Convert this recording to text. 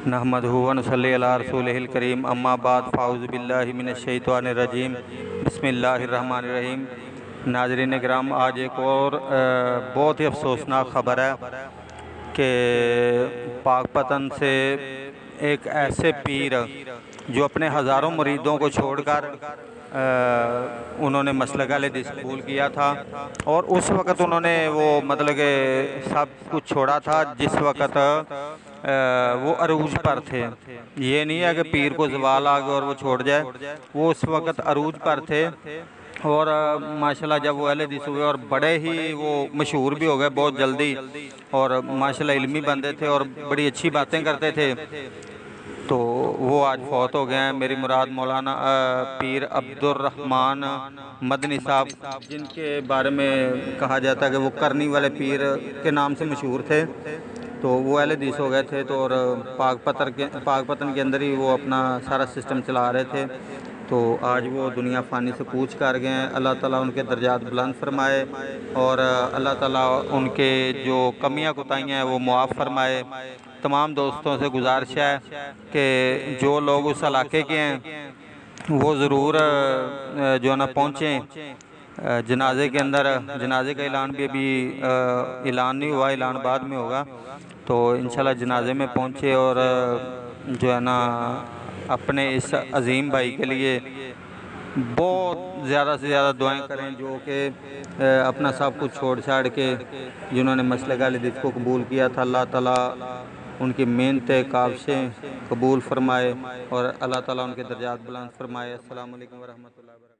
نحمدہ و نصلی علی رسولہ الکریم اما بعد فاعوذ باللہ من الشیطان الرجیم بسم اللہ الرحمن الرحیم۔ ناظرین اکرام، آج ایک اور بہت ہی افسوسناک خبر ہے کہ پاک پتن سے ایک ایسے پیر جو اپنے ہزاروں مریدوں کو چھوڑ کر انہوں نے مسلک اہل حدیث قبول کیا تھا، اور اس وقت انہوں نے وہ مطلب کہ سب کچھ چھوڑا تھا جس وقت وہ عروج پر تھے۔ یہ نہیں ہے کہ پیر کو زوال آ گیا اور وہ چھوڑ جائے، وہ اس وقت عروج پر تھے، اور ماشاءاللہ جب وہ اہل حدیث ہوئے اور بڑے ہی وہ مشہور بھی ہو گئے بہت جلدی، اور ماشاءاللہ علمی بندے تھے اور بڑی اچھی باتیں کرتے تھے، تو وہ آج فوت ہو گئے ہیں۔ میری مراد مولانا پیر عبدالرحمن مدنی صاحب، جن کے بارے میں کہا جاتا ہے کہ وہ کرنی والے پیر کے نام سے مشہور تھے، تو وہ اہل حدیث ہو گئے تھے، تو اور پاک پتن کے اندر ہی وہ اپنا سارا سسٹم چلا رہے تھے، تو آج وہ دنیا فانی سے کوچ کر گئے ہیں۔ اللہ تعالیٰ ان کے درجات بلند فرمائے، اور اللہ تعالیٰ ان کے جو کمیاں کوتاہیاں ہیں وہ معاف فرمائے۔ تمام دوستوں سے گزارش ہے کہ جو لوگ اس علاقے کے ہیں وہ ضرور جو ہے نا پہنچیں جنازے کے اندر۔ جنازے کا اعلان بھی ابھی اعلان نہیں ہوا، اعلان بعد میں ہوگا، تو انشاءاللہ جنازے میں پہنچے اور جو ہے نا اپنے اس عظیم بھائی کے لیے بہت زیادہ سے زیادہ دعائیں کریں، جو کہ اپنا سب کچھ چھوڑ چھاڑ کے جنہوں نے مسلک اہل حدیث کو قبول کیا تھا، اللہ تعالیٰ ان کی محنتیں کاوشیں قبول فرمائے، اور اللہ تعالیٰ ان کے درجات بلند فرمائے۔ السلام علیکم ورحمۃ اللہ وبرکاتہ۔